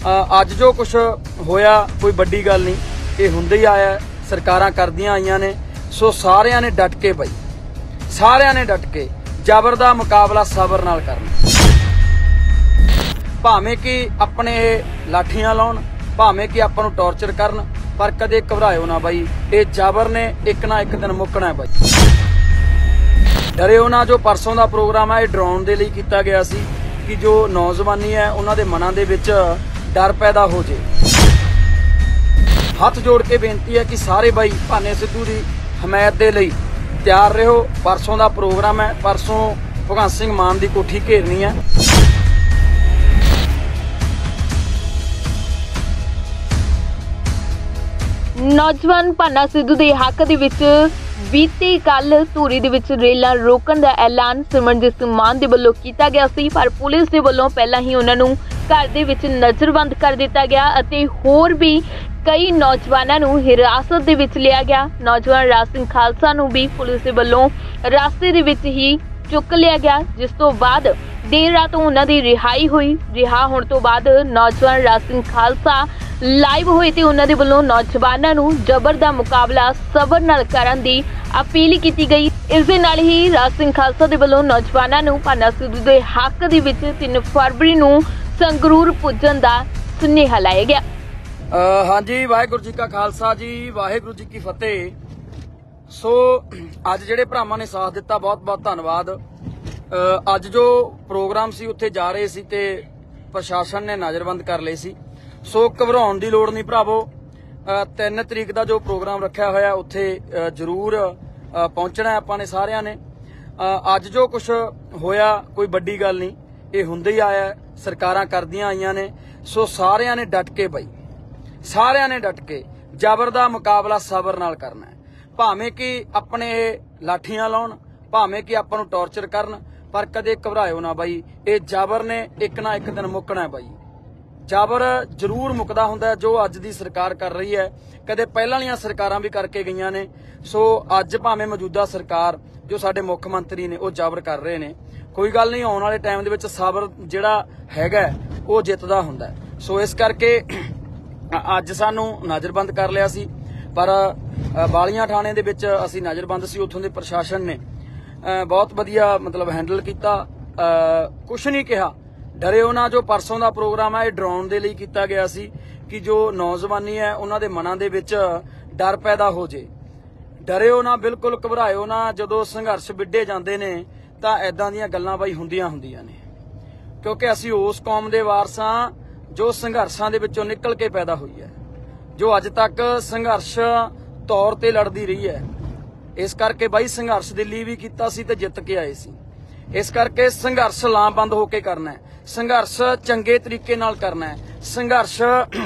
ਅੱਜ जो कुछ होया कोई बड़ी गल नहीं, ये हुंदे ही आया, सरकारां करदियां आईयां ने। सो सारियां ने डट के बई, सारियां ने डट के जबर दा मुकाबला सबर नाल करना। भावें कि अपने लाठियां लाउण, भावें कि आपां नूं टॉर्चर करन, पर कदे घबराओ ना बई, ये जबर ने एक ना एक दिन मुकना है बई। डरिओ ना। जो परसों का प्रोग्राम है ये डराउण दे लई कीता गया सी कि जो नौजवानी है उन्हां दे मनां दे विच डर पैदा हो जाए। हथ जोड़ के बेनती है कि सारे भाई भाने सिद्धू की हमायत के लिए तैयार रहो। परसों का प्रोग्राम है, परसों भगवंत सिंह मान की कोठी घेरनी है। नौजवान भाना सिद्धू के हक दे विच बीती कल धूरी दे विच रेलां रोकण दा ऐलान सिमरनजीत सिंह मान दे वल्लों कीता गया सी, पर पुलिस दे वल्लों पहलां ही उन्हां नूं घर दे विच नज़रबंद कर दिता गया अते होर भी कई नौजवानों नूं हिरासत दे विच लिया गया। नौजवान राज सिंह खालसा नूं भी पुलिस दे वल्लों रास्ते दे विच ही चुक लिया गया, जिस तो बाद देर रात उन्हां दी रिहाई हुई। रिहा होण तो बाद नौजवान राज सिंह खालसा लाइव होए ते उन्हां दे वल्लों नौजवानों नूं जबर दा मुकाबला सबर नाल करन दी अपील की गई। इस दे नाल ही राज सिंह खालसा दे वल्लों नौजवानों नूं भाना सिद्धू दे हक दे विच 3 फरवरी नूं संगरूर पुजण दा सुनेहा लाया गया। हाँ जी, वाहिगुरू जी का खालसा जी, वाहिगुरू जी की फतेह। सो अज जिहड़े भरावां ने साथ दिता बहुत बहुत धन्नवाद। अज जो प्रोग्राम सी उत्थे जा रहे सी ते प्रशासन ने नज़रबंद कर लए सी। सो घबराउण दी लोड़ नहीं भरावो। 3 तरीक का जो प्रोग्राम रखा होया उत्थे जरूर पहुंचना है आपां ने सारियां ने। अज जो कुछ होया कोई बड़ी गल नहीं, ये हुंदे ही आया, सरकारां करदियां आईयां ने। सो सारियां ने डट के बई, सारियां ने डट के जबर दा मुकाबला सबर नाल करना है। भावें कि अपने लाठियां लाउण, भावें कि आपां नूं टॉर्चर करन, पर कदे घबराओ ना बई, ये जबर ने एक ना एक दिन मुकना है बई। जबर जरूर मुकदा हुंदा है जो अज दी सरकार कर रही है, कदे पहलां वालियां सरकारां भी करके गईयां ने। सो अज भावें मौजूदा सरकार जो साडे मुख मंत्री ने वो जबर कर रहे ने, कोई गल नहीं, आउण वाले टाइम दे विच सबर जिहड़ा हैगा वो जितदा हुंदा है। सो इस करके अज सानू नज़रबंद कर लिया सी, पर बालियां थाणे दे विच असीं नज़रबंद सी, उत्थों दे प्रशासन ने बहुत वधिया मतलब हैंडल किया, कुछ नहीं कहा। डरिओ ना। जो परसों का प्रोग्राम है ये डराउण दे लई कीता गया सी कि जो नौजवानी है उन्हां दे मनां दे विच डर पैदा हो जाए। डरिओ ना, बिल्कुल घबराओ ना। जदों संघर्ष विड्ढे जांदे ने तां इदां दीयां गल्लां बाई हुंदियां ने, क्योंकि असीं उस कौम दे वारस हां जो संघर्षां दे विचों निकल के पैदा हुई है, जो अज तक संघर्ष तौर ते लड़दी रही है। इस करके बाई संघर्ष दिल्ली भी कीता सी ते जित के आए सी। इस करके संघर्ष लामबंद होके करना है, संघर्ष चंगे तरीके नाल करना है, संघर्ष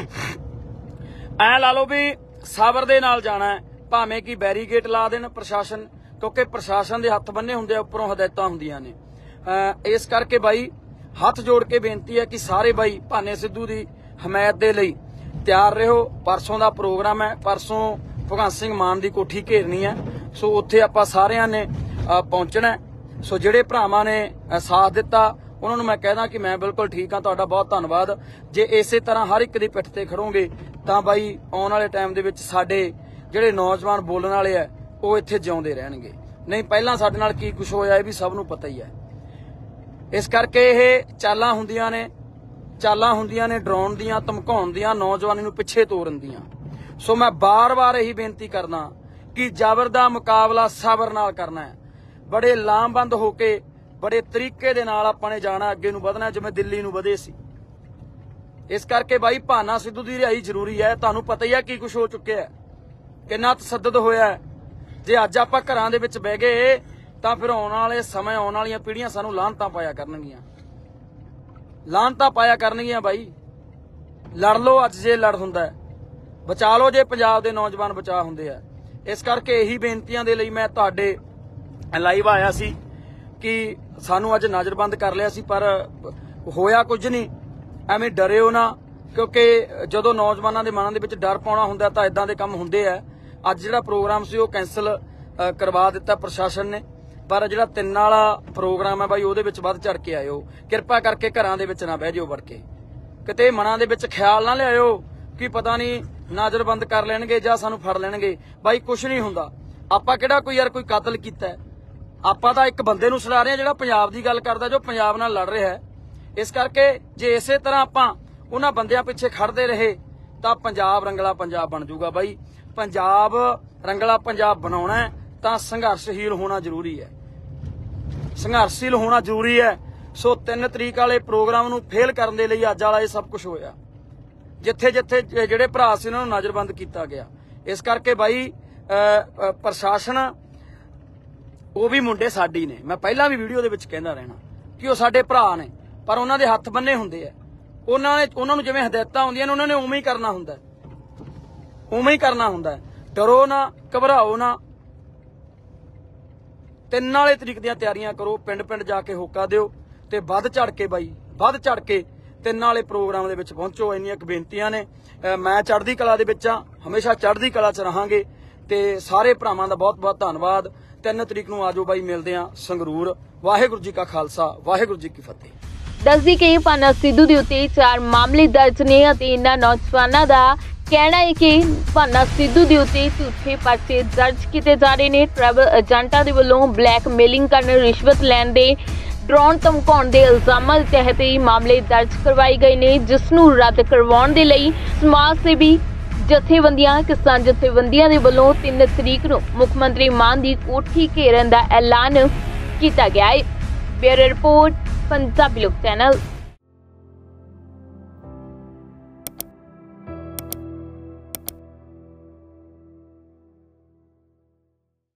ऐ ला लो भी सबर दे नाल जाना है। भावें कि बैरीगेट ला देन प्रशासन, क्योंकि प्रशासन दे हत्थ बन्ने हुंदे, उपरों हदायतां हुंदियां ने। इस करके बाई हथ जोड़ के बेनती है कि सारे भाई भाने सिद्धू की हमायत के लिए तैयार रहो। परसों का प्रोग्राम है, परसों भगवंत सिंह मान की कोठी घेरनी है। सो उत्थे आपां सारियां ने पहुंचना है। सो जिहड़े भरावां ने साथ दिता उन्होंने मैं कहदा कि मैं बिल्कुल ठीक हाँ, तुहाडा बहुत धन्नवाद। जे इसे तरह हर एक दी पिठ ते खड़ोगे तां बाई आउण वाले टाइम दे विच साडे जिहड़े नौजवान बोलण वाले है वो इत्थे जिउंदे रहणगे। नहीं पहलां साडे नाल की कुछ होया ये भी सब नूं पता ही है। इस करके ये चालां हुंदियां ने डराउण दियां, धमकाउण दियां, नौजवानी नूं पिछे तोड़न दियां। सो मैं बार बार यही बेनती करदा कि जबर दा मुकाबला सबर नाल करना है। बड़े लामबंद होके बड़े तरीके दे नाल आपां ने जाना, अगे नूं वधना, जिवें दिल्ली नूं वधे सी। इस करके बाई भाना सिद्धू दी रिहाई जरूरी है। तुहानूं पता ही है की कुछ हो चुक्या है, किन्ना तसद्दुद होया है। जे अज आपां घरां दे विच बह गए तां फिर आउण वाले समय आउण वालियां पीढ़ियां सानूं लाहनतां पाया करनगियां, लाहनतां पाया करनगियां। बाई लड़ लो अज जे लड़ हुंदा है, बचा लो जे पंजाब दे नौजवान बचा हुंदे आ। इस करके यही बेनतियां दे लई मैं तुहाडे लाइव आया सी कि सानू अज नज़रबंद कर लिया सी, पर होया कुछ नहीं। एवें डरिओ ना, क्योंकि जदों नौजवानों के मनां दे विच डर पाउणा हुंदा तां इदां दे काम हुंदे आ। अज जिहड़ा प्रोग्राम सी ओह कैंसल करवा दिता प्रशासन ने, पर जिहड़ा 3 वाला प्रोग्राम है बाई उहदे विच वध चढ़ के आयो। किरपा करके घरां दे विच ना बह जाओ वड़ के, ਕਿਤੇ ਮਨਾਂ ਦੇ ਵਿੱਚ ਖਿਆਲ ਨਾ ਲਿਆਇਓ ਕਿ ਪਤਾ ਨਹੀਂ ਨਜ਼ਰਬੰਦ ਕਰ ਲੈਣਗੇ ਜਾਂ ਸਾਨੂੰ ਫੜ ਲੈਣਗੇ। ਬਾਈ ਕੁਛ ਨਹੀਂ ਹੁੰਦਾ। ਆਪਾਂ ਕਿਹੜਾ ਕੋਈ ਯਾਰ ਕੋਈ ਕਤਲ ਕੀਤਾ ਹੈ? ਆਪਾਂ ਤਾਂ ਇੱਕ ਬੰਦੇ ਨੂੰ ਛੁਡਾ ਰਹੇ ਹਾਂ ਜਿਹੜਾ ਪੰਜਾਬ ਦੀ ਗੱਲ ਕਰਦਾ, ਜੋ ਪੰਜਾਬ ਨਾਲ ਲੜ ਰਿਹਾ ਹੈ। ਇਸ ਕਰਕੇ ਜੇ ਇਸੇ ਤਰ੍ਹਾਂ ਆਪਾਂ ਉਹਨਾਂ ਬੰਦਿਆਂ ਪਿੱਛੇ ਖੜਦੇ ਰਹੇ ਤਾਂ ਪੰਜਾਬ ਰੰਗਲਾ ਪੰਜਾਬ ਬਣ ਜਾਊਗਾ। ਬਾਈ ਪੰਜਾਬ ਰੰਗਲਾ ਪੰਜਾਬ ਬਣਾਉਣਾ ਹੈ ਤਾਂ ਸੰਘਰਸ਼ਹੀਲ ਹੋਣਾ ਜ਼ਰੂਰੀ ਹੈ, ਸੰਘਰਸ਼ੀਲ ਹੋਣਾ ਜ਼ਰੂਰੀ ਹੈ। ਸੋ 3 ਤਰੀਕ ਵਾਲੇ ਪ੍ਰੋਗਰਾਮ ਨੂੰ ਫੇਲ ਕਰਨ ਦੇ ਲਈ ਅੱਜ ਵਾਲਾ ਇਹ ਸਭ ਕੁਝ ਹੋਇਆ, ਜਿੱਥੇ ਜਿੱਥੇ ਜਿਹੜੇ ਭਰਾ ਸੀ ਉਹਨਾਂ ਨੂੰ ਨਜ਼ਰਬੰਦ ਕੀਤਾ ਗਿਆ। ਇਸ ਕਰਕੇ ਬਾਈ ਪ੍ਰਸ਼ਾਸਨ, ਉਹ ਵੀ ਮੁੰਡੇ ਸਾਡੀ ਨੇ, ਮੈਂ ਪਹਿਲਾਂ ਵੀ ਵੀਡੀਓ ਦੇ ਵਿੱਚ ਕਹਿੰਦਾ ਰਹਿਣਾ ਕਿ ਉਹ ਸਾਡੇ ਭਰਾ ਨੇ, ਪਰ ਉਹਨਾਂ ਦੇ ਹੱਥ ਬੰਨੇ ਹੁੰਦੇ ਆ। ਉਹਨਾਂ ਨੂੰ ਜਿਵੇਂ ਹਦਾਇਤਾਂ ਹੁੰਦੀਆਂ ਨੇ ਉਹਨਾਂ ਨੇ ਉਵੇਂ ਹੀ ਕਰਨਾ ਹੁੰਦਾ, ਉਵੇਂ ਹੀ ਕਰਨਾ ਹੁੰਦਾ। ਡਰੋ ਨਾ, ਘਬਰਾਓ ਨਾ। 3 ਵਾਲੇ ਤਰੀਕ ਦੀਆਂ ਤਿਆਰੀਆਂ ਕਰੋ, ਪਿੰਡ ਪਿੰਡ ਜਾ ਕੇ ਹੋਕਾ ਦਿਓ ਤੇ ਵੱਧ ਚੜ ਕੇ ਬਾਈ, ਵੱਧ ਚੜ ਕੇ 3 ਵਾਲੇ ਪ੍ਰੋਗਰਾਮ ਦੇ ਵਿੱਚ ਪਹੁੰਚੋ। ਇੰਨੀਆਂ ਕੁ ਬੇਨਤੀਆਂ ਨੇ। ਮੈਂ ਚੜ੍ਹਦੀ ਕਲਾ ਦੇ ਵਿੱਚ ਆ, ਹਮੇਸ਼ਾ ਚੜ੍ਹਦੀ ਕਲਾ 'ਚ ਰਹਾਂਗੇ ਤੇ ਸਾਰੇ ਭਰਾਵਾਂ ਦਾ ਬਹੁਤ ਬਹੁਤ ਧੰਨਵਾਦ। 3 ਤਰੀਕ ਨੂੰ ਆਜੋ ਬਾਈ, ਮਿਲਦੇ ਆ ਸੰਗਰੂਰ। ਵਾਹਿਗੁਰੂ ਜੀ ਕਾ ਖਾਲਸਾ, ਵਾਹਿਗੁਰੂ ਜੀ ਕੀ ਫਤਿਹ। ਦੱਸਦੀ ਕਿ ਭਾਨਾ ਸਿੱਧੂ ਦੇ ਉੱਤੇ 4 ਮਾਮਲੇ ਦਰਜ ਨੇ ਅਤੇ ਇਹਨਾਂ ਨੌਜਵਾਨਾਂ ਦਾ ਕਹਿਣਾ ਹੈ ਕਿ ਭਾਨਾ ਸਿੱਧੂ ਦੇ ਉੱਤੇ ਝੂਠੇ ਪਰਚੇ ਦਰਜ ਕੀਤੇ ਜਾ ਰਹੇ ਨੇ। ਟਰੈਵਲ ਏਜੰਟਾਂ ਦੇ ਵੱਲੋਂ ਬਲੈਕਮੇਲਿੰਗ ਕਰਨ, ਰਿਸ਼ਵਤ ਲੈਣ ਦੇ, ਡਰਾਉਣ ਧਮਕਾਉਣ ਦੇ ਇਲਜ਼ਾਮਾਂ ਦੇ ਤਹਿਤ ਇਹ ਮਾਮਲੇ ਦਰਜ ਕਰਵਾਏ ਗਏ ਨੇ, ਜਿਸ ਨੂੰ ਰੱਦ ਕਰਵਾਉਣ ਦੇ ਲਈ ਸਮਾਜ ਸੇਵੀ ਜਥੇਬੰਦੀਆਂ, ਕਿਸਾਨ ਜਥੇਬੰਦੀਆਂ ਦੇ ਵੱਲੋਂ 3 ਤਰੀਕ ਨੂੰ ਮੁੱਖ ਮੰਤਰੀ ਮਾਨ ਦੀ ਕੋਠੀ ਘੇਰਨ ਦਾ ਐਲਾਨ ਕੀਤਾ ਗਿਆ ਹੈ। ਬਿਊਰੋ ਰਿਪੋਰਟ, ਪੰਜਾਬੀ ਲੋਕ ਚੈਨਲ।